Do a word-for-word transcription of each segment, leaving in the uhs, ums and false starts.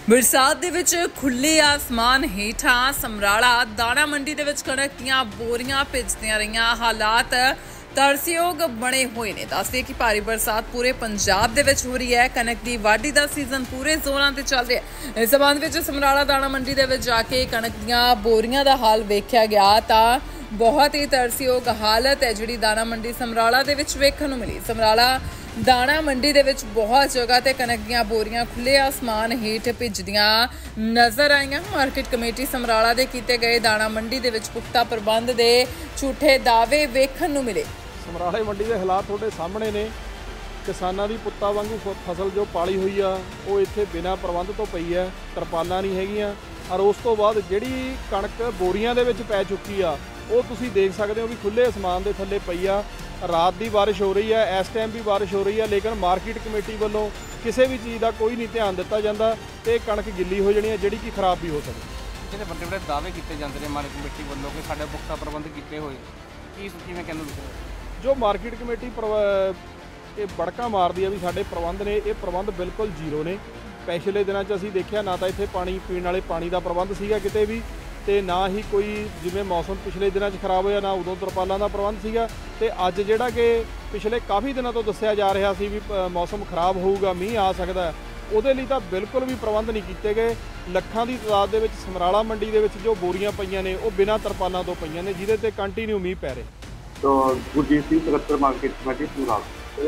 बरसात दे विच खुले आसमान हेठां समराला दाणा मंडी दे विच कणक दीआं बोरियां भिजदियां रहियां। हालात तरसयोग बने हुए ने। दसदे कि भारी बरसात पूरे पंजाब दे विच हो रही है। कणक दी वाढी दा सीजन पूरे जोरां ते चल रहा है। इस संबंध विच समराला दाणा मंडी दे विच जाके कणक दीआं बोरियां दा हाल वेख्या गया तां बहुत ही तरसयोग हालत है जिहड़ी दाणा मंडी समराला दे विच वेखण नूं मिली। समराला दाणा मंडी दे विच बहुत जगह ते कणक दीआं बोरियां खुले आसमान हेठ भिजदियां नज़र आईयां। मार्केट कमेटी समराला दे कीते गए दाणा मंडी दे विच पुख्ता प्रबंध दे झूठे दावे वेखण नूं मिले। समराले मंडी दे हालात तुहाडे सामने ने। किसानां दी पुत्तां वांगू फसल जो पाली हुई आ वो इत्थे बिना प्रबंध तो पई है, तरपालां नहीं हैगीआं। और उस तो बाद जिहड़ी कणक बोरियां दे विच पै चुकी आ वो तुसीं देख सकदे हो भी खुले आसमान दे थल्ले पई आ। रात की बारिश हो रही है, इस टाइम भी बारिश हो रही है, लेकिन मार्केट कमेटी वालों किसी भी चीज़ का कोई नहीं ध्यान दिता जाता तो कणक गिली हो जानी है जिहड़ी कि खराब भी हो सकती है। बड़े बड़े दावे किए जाते हैं मार्केट कमेटी वालों कि साडे पुख्ता प्रबंध किए हुए की किवें कहंदे जो मार्केट कमेटी ये बड़का मारदी है भी साडे प्रबंध ने, ये प्रबंध बिल्कुल जीरो ने। पिछले दिनों असीं देखिया ना तो इत्थे पानी पीण वाले पानी का प्रबंध सीगा किते भी, तो ना ही कोई जिवें मौसम पिछले दिनों खराब होया ना उदों तरपालों का प्रबंध सीगा। ते अज जिहड़ा कि पिछले काफ़ी दिनों तो दस्सिया जा रहा सी भी मौसम खराब होऊगा, मीह आ सकदा है, उहदे लई तां बिल्कुल भी प्रबंध नहीं कीते गए। लखां दी तादाद दे विच समराला मंडी दे विच जो बोरियां पईयां ने वो बिना तरपालों तो पईयां ने जिहदे ते कंटीन्यू मीह पै रहे। तो गुरजीत सिंह सकत्तर मार्केट कमेटी समराला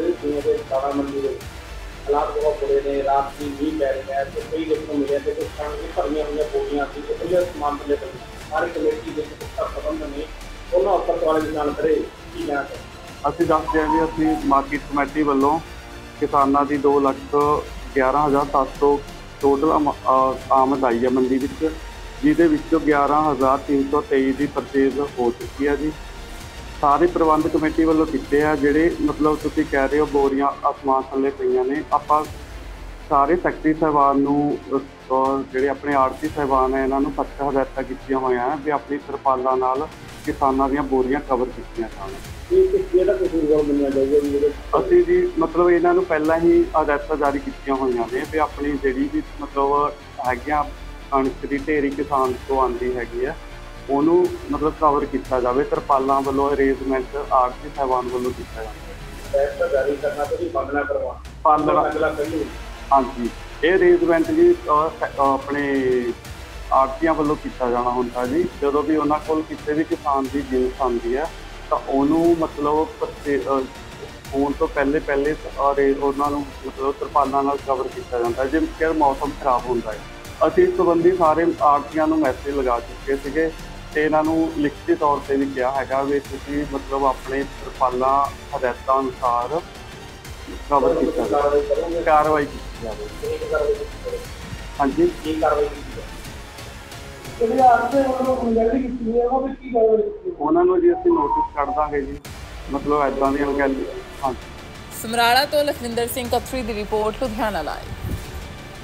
हालात बहुत बुरे ने। रात की मीह पै रही है तो कई देखने को मिले थे कुछ कणक की भरियां हुई बोरियां सी खुले आसमान थले पई। सारी कमेटी के पुख्ता प्रबंध ने उन्होंने उपर वाले की जान करे की जाना चाहिए। ਅਸੀਂ ਦੱਸਦੇ ਹਾਂ ਜੀ ਅਸੀਂ ਮਾਰਕੀਟ ਕਮੇਟੀ ਵੱਲੋਂ ਕਿਸਾਨਾਂ ਦੀ ਦੋ ਲੱਖ ਗਿਆਰਾਂ ਹਜ਼ਾਰ ਸੱਤ ਸੌ ਟੋਟਲ ਆਮਦ ਆਈ ਹੈ ਮੰਡੀ ਵਿੱਚ, ਜਿਹਦੇ ਵਿੱਚੋਂ ਗਿਆਰਾਂ ਹਜ਼ਾਰ ਤਿੰਨ ਸੌ ਤੇਈ ਦੀ ਪਰਚੇਜ਼ ਹੋ ਚੁੱਕੀ ਹੈ ਜੀ। ਸਾਰੇ ਪ੍ਰਬੰਧ ਕਮੇਟੀ ਵੱਲੋਂ ਕੀਤੇ ਆ। ਜਿਹੜੇ ਮਤਲਬ ਤੁਸੀਂ ਕਹਿ ਰਹੇ ਹੋ ਬੋਰੀਆਂ ਆਸਮਾਨ ਥੱਲੇ ਪਈਆਂ ਨੇ, ਆਪਾਂ ਸਾਰੇ ਸੈਕਟਰੀ ਸਾਹਿਬਾਨ ਨੂੰ ਜਿਹੜੇ ਆਪਣੇ ਆੜਤੀ ਸਾਹਿਬਾਨ ਹੈ ਇਹਨਾਂ ਨੂੰ ਸਖਤ ਹਦਾਇਤਾਂ ਕੀਤੀਆਂ ਹੋਈਆਂ ਵੀ ਆਪਣੀ ਤਰਪਾਲਾਂ ਨਾਲ ਕਿਸਾਨਾਂ ਦੀਆਂ ਬੋਰੀਆਂ ਕਵਰ ਕੀਤੀਆਂ ਜਾਣ। ਅਸੀਂ ਜੀ ਮਤਲਬ ਇਹਨਾਂ ਨੂੰ ਪਹਿਲਾਂ ਹੀ ਹਦਾਇਤਾਂ ਜਾਰੀ ਕੀਤੀਆਂ ਹੋਈਆਂ ਨੇ ਵੀ ਆਪਣੀ ਜਿਹੜੀ ਵੀ ਮਤਲਬ ਹੈਗੀਆਂ ਕਣਕ ਦੀ ਢੇਰੀ ਕਿਸਾਨ ਤੋਂ ਆਉਂਦੀ ਹੈਗੀ ਆ ਉਹਨੂੰ ਮਤਲਬ ਕਵਰ ਕੀਤਾ ਜਾਵੇ। ਤਰਪਾਲਾਂ ਵੱਲੋਂ ਅਰੇਂਜਮੈਂਟ ਆੜਤੀ ਸਾਹਿਬਾਨ ਵੱਲੋਂ ਕੀਤਾ ਜਾਂਦਾ। ਹਾਂਜੀ ਇਹ ਅਰੇਂਜਮੈਂਟ ਜੀ ਆਪਣੇ ਆੜਤੀਆਂ ਵੱਲੋਂ ਕੀਤਾ ਜਾਣਾ ਹੁੰਦਾ ਜੀ। ਜਦੋਂ ਵੀ ਉਹਨਾਂ ਕੋਲ ਕਿਸੇ ਵੀ ਕਿਸਾਨ ਦੀ ਜਿਣਸ ਆਉਂਦੀ ਹੈ ਤਾਂ ਉਹਨੂੰ ਮਤਲਬ ਹੋਣ ਤੋਂ ਪਹਿਲੇ ਪਹਿਲੇ ਉਹਨਾਂ ਨੂੰ ਮਤਲਬ ਤਰਪਾਲਾਂ ਨਾਲ ਕਵਰ ਕੀਤਾ ਜਾਂਦਾ ਜੇਕਰ ਮੌਸਮ ਖਰਾਬ ਹੁੰਦਾ ਹੈ। ਅਸੀਂ ਇਸ ਸੰਬੰਧੀ ਸਾਰੇ ਆੜਤੀਆਂ ਨੂੰ ਮੈਸੇਜ ਲਗਾ ਚੁੱਕੇ ਸੀਗੇ ਤੇ ਇਹਨਾਂ ਨੂੰ ਲਿਖਤੀ ਤੌਰ ਤੇ ਵੀ ਕਿਹਾ ਹੈਗਾ ਵੀ ਤੁਸੀਂ ਮਤਲਬ ਆਪਣੇ ਤਰਪਾਲਾਂ ਹਦਾਇਤਾਂ ਅਨੁਸਾਰ ਕਵਰ ਕੀਤਾ ਜਾਵੇ, ਕਾਰਵਾਈ ਕੀਤੀ ਜਾਵੇ। ਹਾਂਜੀ ਉਹਨਾਂ ਨੂੰ ਜੀ ਅਸੀਂ ਨੋਟਿਸ ਕੱਢ ਦਾਂਗੇ ਜੀ, ਮਤਲਬ ਇੱਦਾਂ ਦੀਆਂ ਗੱਲ। ਹਾਂਜੀ ਸਮਰਾਲਾ ਤੋਂ ਲਖਵਿੰਦਰ ਸਿੰਘ ਕਥਰੀ ਦੀ ਰਿਪੋਰਟ ਲੁਧਿਆਣਾ ਲਾਈਵ।